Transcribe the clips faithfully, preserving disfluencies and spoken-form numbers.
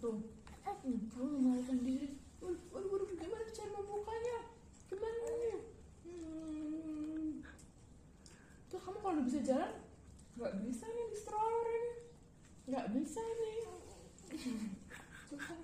Tuh. Hmm, kamu melarikan diri. Waduh, waduh, waduh, gimana cara membukanya? Gimana ini? Hmm. Tuh, kamu kalau bisa jalan, nggak bisa nih di stroller ini. Nggak bisa nih. Susah.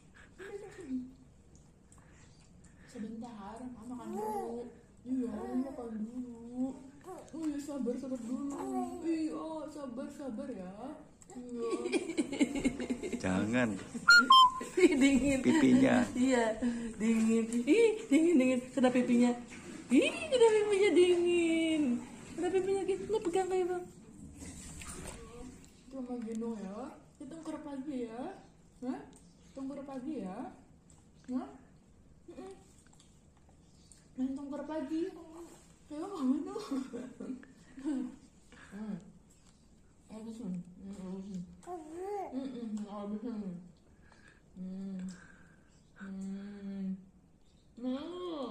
Sebentar, mama makan dulu. Iya, mama makan dulu. Oh iya, sabar, sabar dulu. Iya, sabar, sabar ya. Iya. Jangan. Dingin. Pipinya. Iya, dingin. Ih, dingin, dingin. Kena pipinya. Ih, kena pipinya dingin. Kena pipinya gitu. Nih pegang kayak bang. Itu sama gendong ya. Kita tengkurap lagi ya. Hah? Tengkurap lagi ya. Hah? Mm-mm. Main tengkurap lagi. Ya, mana? Hmm. Habisin. Hmm, habisin. Mm-mm, habisin. Hmm. Hmm. Hmm.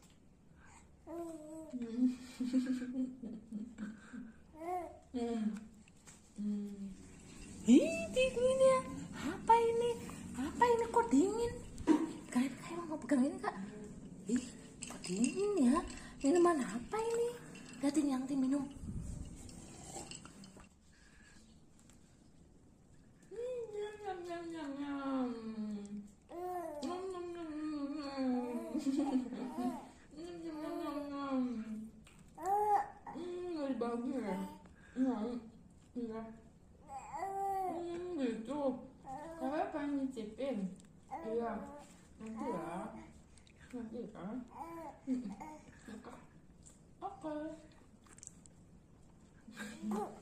Hmm. Hmm. Ih, dingin ya. Apa ini? Apa ini kok dingin? Kalian kayak mau pegang ini kak? Ih, kok dingin ya? Minuman apa ini? Lihatin yang tim minum. Nyam nyam nyam nyam nyam. Nyam nyam nyam nyam nyam. Nyam nyam nyam nyam nyam. Hmm, nggak dibagi ya? Iya, iya. Hmm, gitu. Kakak pengen nyicipin? Iya. Nanti ya. Nanti ya. Hmm. Oke. Oke.